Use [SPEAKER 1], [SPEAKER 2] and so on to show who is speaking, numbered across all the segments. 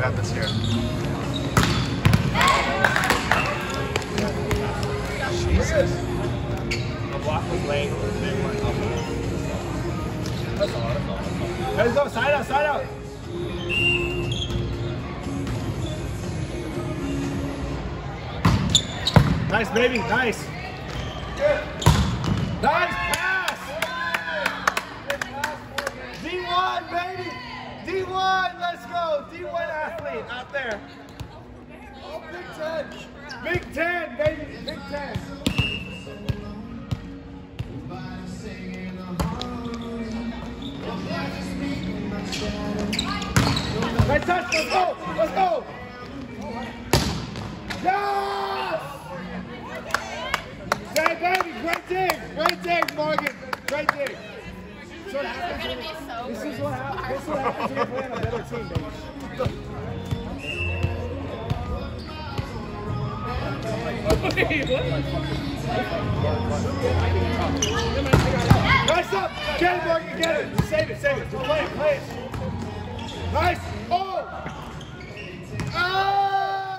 [SPEAKER 1] got this here. Jesus.
[SPEAKER 2] The block was late. They weren't up. That's all.
[SPEAKER 3] Let's go. Side out. Side out. Nice, baby. Nice. Nice pass. D1, baby. D1. Let's go. D1 athlete out there. Oh, Big 10. Big 10, baby. Big 10. Nice touch. Let's go. Let's go. Yes! Hey, baby. Great dig. Great dig, Morgan. Great dig. So what happens when this is what happens when you play on a better team, baby. Nice up! Get it, Morgan, get it! Save it, save it. Just play it, play it. Nice! Oh! Ah!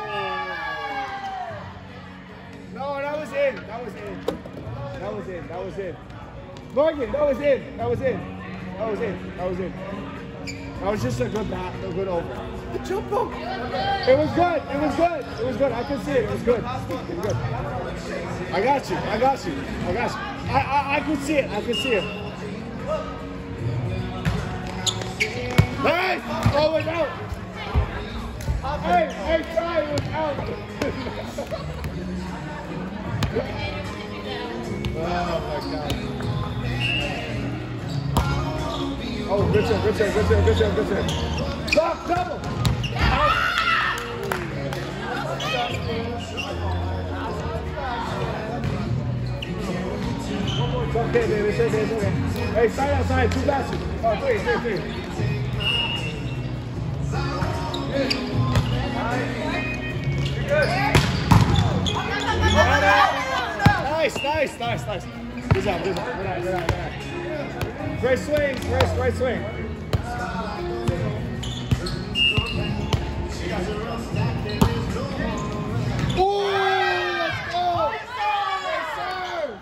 [SPEAKER 3] No, that was in. That was in. That was in. That was in. Morgan, that was in. That was in. That was in. That was in. That was just a good bat, a good over. The jump ball. It was good. It was good. It was good. I can see it. It was good. It was good. I got you. I got you. I got you. I could see it. I could see it. Nice. Oh, it's out. Hey, try it was out. Oh my God. Oh, good shot, good shot, good shot, good shot, good shot. Stop, double. It's okay, baby. It's okay, it's okay. Hey, side outside, 2 passes. Oh, three. You're good. Nice. Good job. Good eye. Great swing, great swing. Oh, let's go! Yes, sir!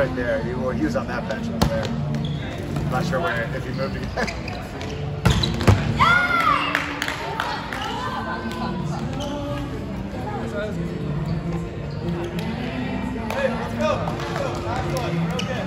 [SPEAKER 3] right there. He was on that bench up there. I'm not sure where, if he moved again.
[SPEAKER 2] Hey, let's go. Last one. Real good.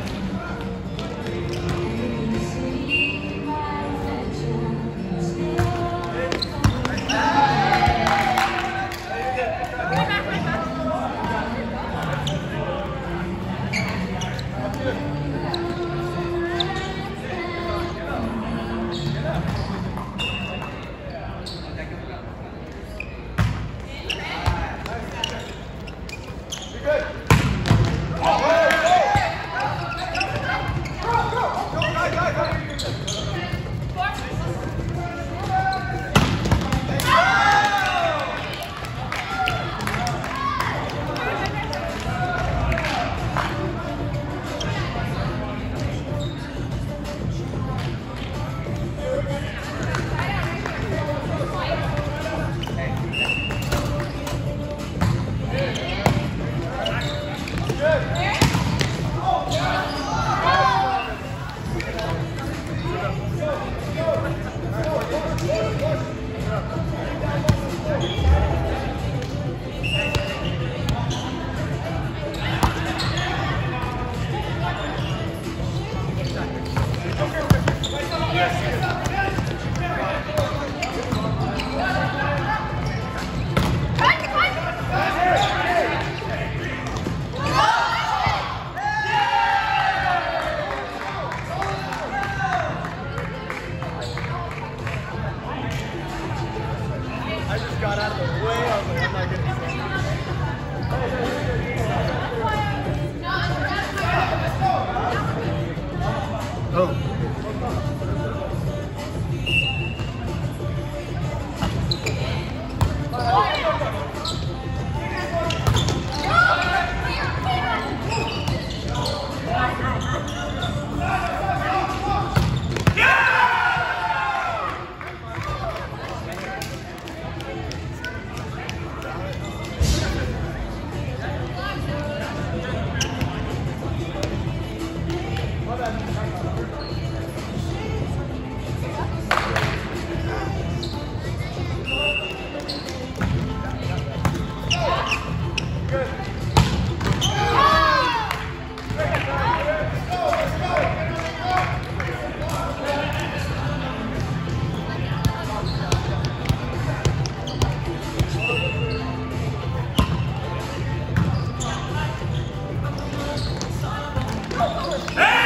[SPEAKER 1] Hey!